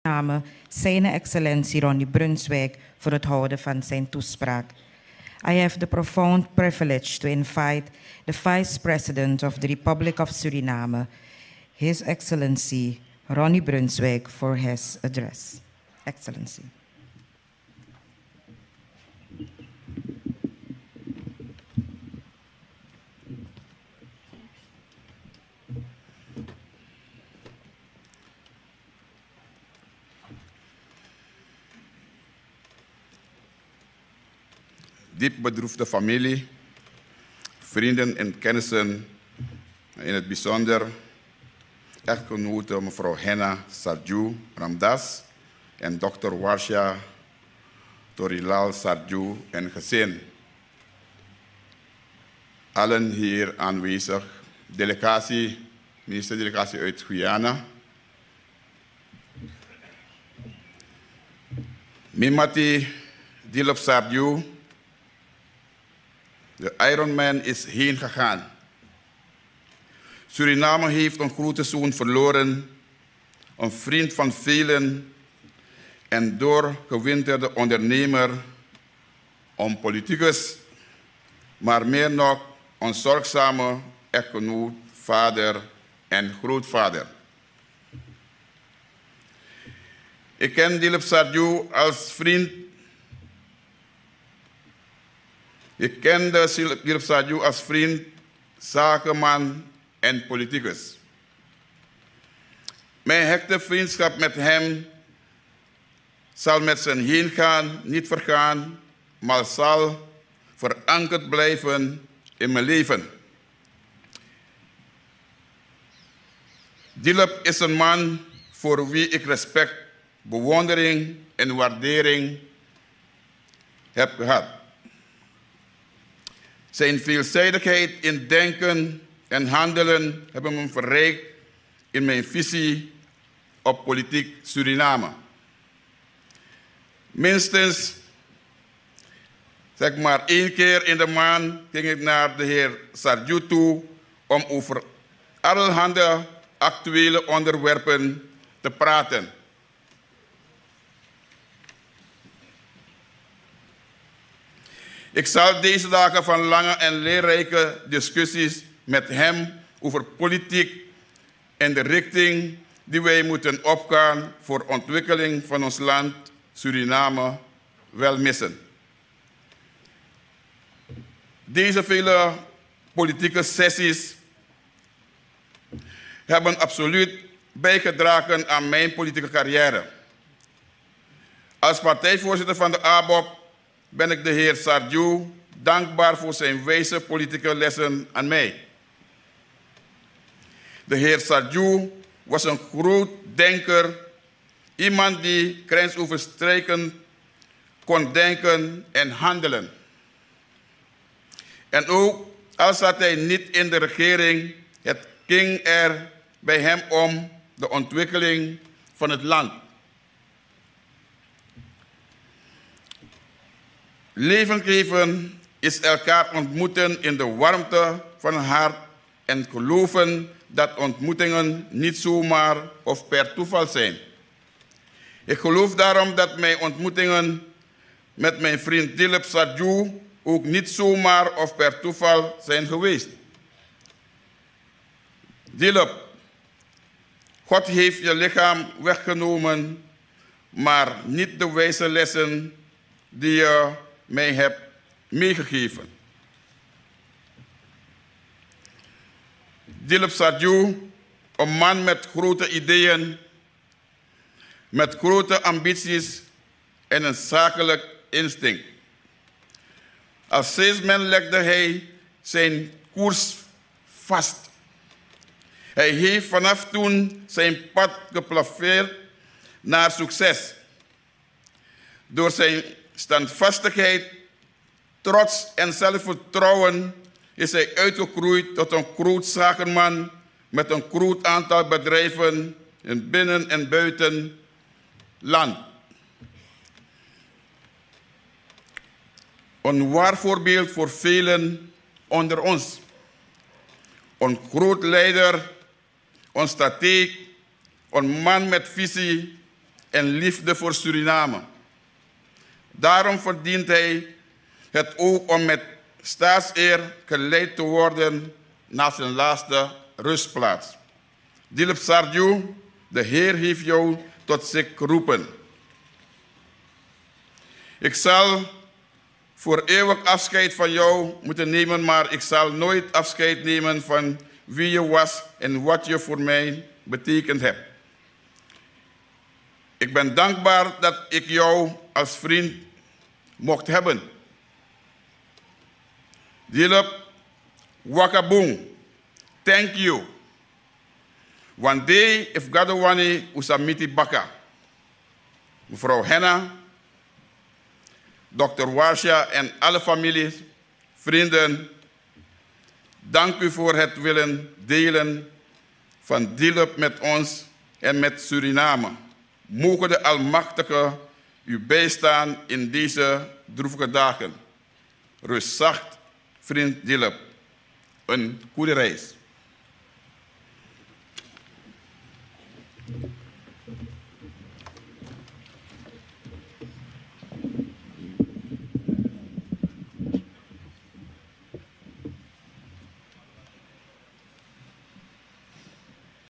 Suriname zijn excellentie Ronnie Brunswijk voor het houden van zijn toespraak. I have the profound privilege to invite the Vice President of the Republic of Suriname, His Excellency Ronnie Brunswijk, for his address. Excellency. Diep bedroefde familie, vrienden en kennissen, in het bijzonder echtgenote mevrouw Henna Sarju Ramdas en dokter Warsha Torilal Sarju en gezin. Allen hier aanwezig, ministerdelegatie uit Guyana. Mimati Dilop Sarju, de Ironman is heen gegaan. Suriname heeft een grote zoon verloren, een vriend van velen en doorgewinterde ondernemer, een politicus, maar meer nog een zorgzame echtgenoot, vader en grootvader. Ik ken Dilip Sarju als vriend. Ik kende Dilip Sarju als vriend, zakenman en politicus. Mijn hechte vriendschap met hem zal met zijn heengaan niet vergaan, maar zal verankerd blijven in mijn leven. Dilip is een man voor wie ik respect, bewondering en waardering heb gehad. Zijn veelzijdigheid in denken en handelen hebben me verrijkt in mijn visie op politiek Suriname. Minstens, zeg maar 1 keer in de maand ging ik naar de heer Sarju toe om over allerhande actuele onderwerpen te praten. Ik zal deze dagen van lange en leerrijke discussies met hem over politiek en de richting die wij moeten opgaan voor ontwikkeling van ons land Suriname wel missen. Deze vele politieke sessies hebben absoluut bijgedragen aan mijn politieke carrière. Als partijvoorzitter van de ABOP ben ik de heer Sarju dankbaar voor zijn wijze politieke lessen aan mij. De heer Sarju was een groot denker, iemand die grensoverschrijdend kon denken en handelen. En ook al zat hij niet in de regering, het ging er bij hem om de ontwikkeling van het land. Leven geven is elkaar ontmoeten in de warmte van het hart en geloven dat ontmoetingen niet zomaar of per toeval zijn. Ik geloof daarom dat mijn ontmoetingen met mijn vriend Dilip Sarju ook niet zomaar of per toeval zijn geweest. Dilip, God heeft je lichaam weggenomen, maar niet de wijze lessen die je mij hebt meegegeven. Dilip Sarju, een man met grote ideeën, met grote ambities en een zakelijk instinct. Als salesman legde hij zijn koers vast. Hij heeft vanaf toen zijn pad geplaveerd naar succes. Door zijn standvastigheid, trots en zelfvertrouwen is hij uitgegroeid tot een groot zakenman met een groot aantal bedrijven in binnen- en buitenland. Een waar voorbeeld voor velen onder ons. Een groot leider, een strateeg, een man met visie en liefde voor Suriname. Daarom verdient hij het ook om met staatseer geleid te worden naar zijn laatste rustplaats. Dilip Sardju, de Heer heeft jou tot zich geroepen. Ik zal voor eeuwig afscheid van jou moeten nemen, maar ik zal nooit afscheid nemen van wie je was en wat je voor mij betekend hebt. Ik ben dankbaar dat ik jou als vriend mocht hebben. Dilip Wakabung, thank you. One day, if Gadawani usamiti baka. Mevrouw Henna, Dr. Washa en alle families, vrienden, dank u voor het willen delen van Dilip met ons en met Suriname. Mogen de Almachtige u bijstaan in deze droevige dagen. Rust zacht, vriend Dilip. Een goede reis.